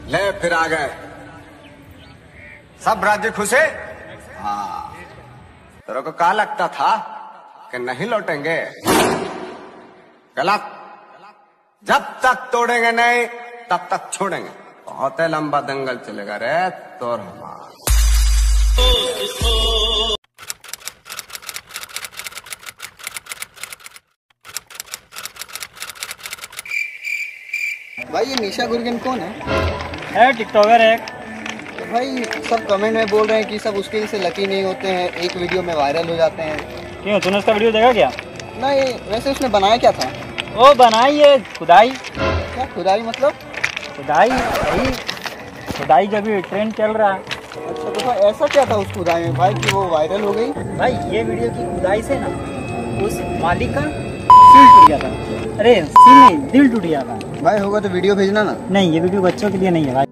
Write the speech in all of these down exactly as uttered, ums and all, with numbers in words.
ले फिर आ गए सब राज्य खुशे। हाँ तेरे को क्या लगता था कि नहीं लौटेंगे? गलत। जब तक तोड़ेंगे नहीं तब तक छोड़ेंगे। बहुत लंबा दंगल चलेगा रे तोर हमारा। भाई ये निशा गुर्गन कौन है? है टिकटॉकर है। तो भाई सब कमेंट में बोल रहे हैं कि सब उसके जैसे लकी नहीं होते हैं, एक वीडियो में वायरल हो जाते हैं। क्यों तूने उसका वीडियो देखा क्या? नहीं वैसे उसने बनाया क्या था? वो बनाई है खुदाई। क्या खुदाई मतलब? खुदाई सही, खुदाई का भी ट्रेंड चल रहा है। अच्छा तो भाई ऐसा क्या था उस खुदाई में भाई कि वो वायरल हो गई? भाई ये वीडियो की खुदाई से ना उस मालिक का सील टूट गया था। अरे सील नहीं, दिल टूट गया था। भाई होगा तो वीडियो भेजना ना। नहीं ये वीडियो बच्चों के लिए नहीं है भाई।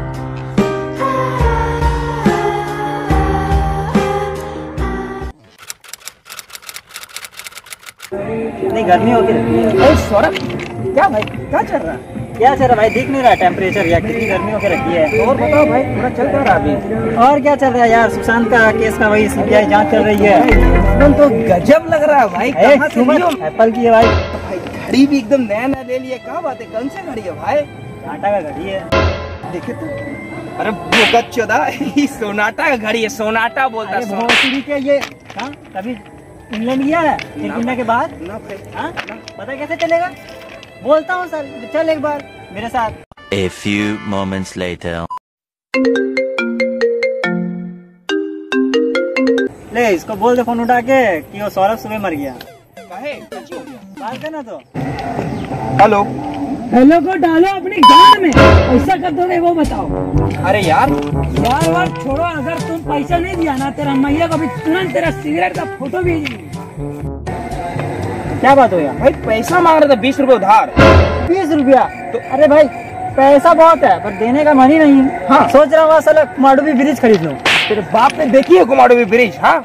नहीं गर्मी होती रहती है। सौरभ क्या भाई क्या चल रहा है? क्या चल रहा है भाई? दिख नहीं रहा टेम्परेचर या कितनी गर्मी होकर रखी है? और बताओ भाई पूरा चल क्या रहा है अभी? और क्या चल रहा है यार? सुशांत का केस का वही सीबीआई जांच चल रही है। एकदम तो गजब लग रहा है भाई। कहाँ से लियो? एप्पल की है भाई। भाई घड़ी भी एकदम नया नया ले लिया। क्या बात है? कौन सी घड़ी है भाई? टाटा का घड़ी है। देखे तो अरे वो चौदा सोनाटा का घड़ी है। सोनाटा बोलता है भोसड़ी के ये। हाँ कभी इंग्लैंड गया है खेलने के बाद? ना भाई। हाँ पता कैसे चलेगा? बोलता हूँ सर चल एक बार मेरे साथ। A few moments later. ले इसको बोल दे फोन उठा के कि वो सौरभ सुबह मर गया। काहे? बात है ना तो। हेलो हेलो को डालो अपनी गांड में। पैसा कर दोगे वो बताओ। अरे यार यार वार छोड़ो, अगर तुम पैसा नहीं दिया ना तेरा मैया को भी तुरंत तेरा सिगरेट का फोटो भेजेंगे। क्या बात हो यार? भाई पैसा मांग रहा था बीस रुपए उधार। बीस रुपया तो अरे भाई पैसा बहुत है पर देने का मन ही नहीं है। हाँ सोच रहा हूँ साला कुमारडुबी ब्रिज खरीद लूँ। तेरे बाप ने देखी है कुमारडुबी ब्रिज? हाँ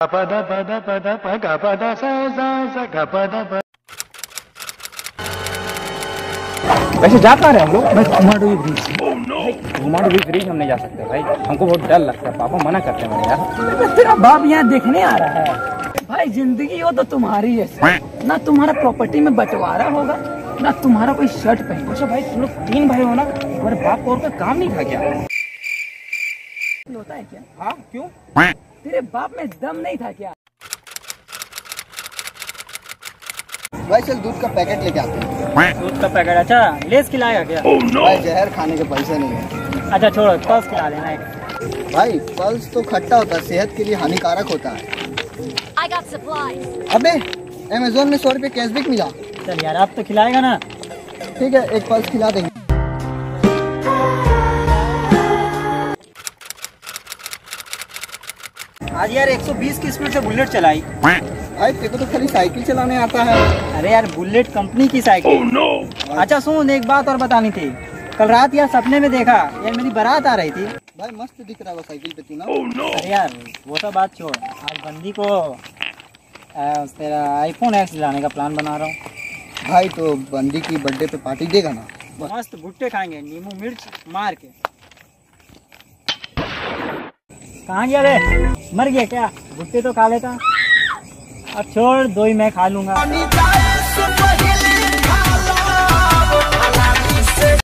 वैसे जा कहाँ रहे हम लोग? बस कुमारडुबी ब्रिज। कुमारडुबी ब्रिज हम नहीं जा सकते भाई, हमको बहुत डर लगता है। पापा मना करते हैं यार। तेरा बाप यहाँ देखने आ रहा है। भाई जिंदगी हो तो तुम्हारी है, ना तुम्हारा प्रॉपर्टी में बंटवारा होगा ना तुम्हारा कोई शर्ट पहन। अच्छा भाई तुम लोग तीन भाई हो ना, तुम्हारे बाप को और कोई काम नहीं था क्या? होता है क्या? हाँ क्यों? तेरे बाप में दम नहीं था क्या? भाई चल दूध का पैकेट लेके आते हैं। दूध का पैकेट? अच्छा लेस खिलाएगा क्या? oh, no. भाई जहर खाने के पैसे नहीं है। अच्छा छोड़ो पल्स खिला देना एक। भाई पल्स तो खट्टा होता है, सेहत के लिए हानिकारक होता है। I got supplies. अबे अमेज़न में सौ रुपए कैशबैक मिला। चल यार अब तो खिलाएगा ना। ठीक है एक पल्स खिला देंगे। आज यार एक सौ बीस की स्पीड से बुलेट चलाई। भाई तेरे को तो खाली साइकिल चलाने आता है। अरे यार बुलेट कंपनी की साइकिल। oh, no. अच्छा सुन एक बात और बतानी थी। कल रात यार सपने में देखा यार मेरी बारात आ रही थी। भाई मस्त दिख रहा है साइकिल पे तू ना। oh, no. अरे यार वो सब बात छोड़, आज बंदी को आ, तेरा आईफोन एक्स लाने का प्लान बना रहा हूँ। भाई तो बंदी की बर्थडे पे पार्टी देगा ना? मस्त भुट्टे खाएंगे नींबू मिर्च मार के। कहाँ गया रे? मर गया क्या? भुट्टे तो खा लेता। अब छोड़ दो ही मैं खा लूंगा।